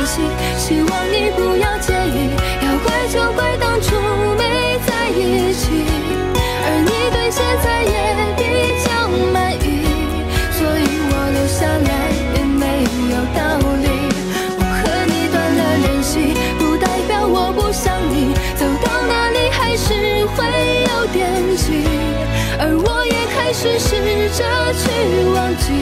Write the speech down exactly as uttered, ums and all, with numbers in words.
系，希望你不要介意。要怪就怪当初没在一起，而你对现在也比较满意，所以我留下来也没有道理。我和你断了联系，不代表我不想你，走到哪里还是会有惦记，而我也开始试着去忘记。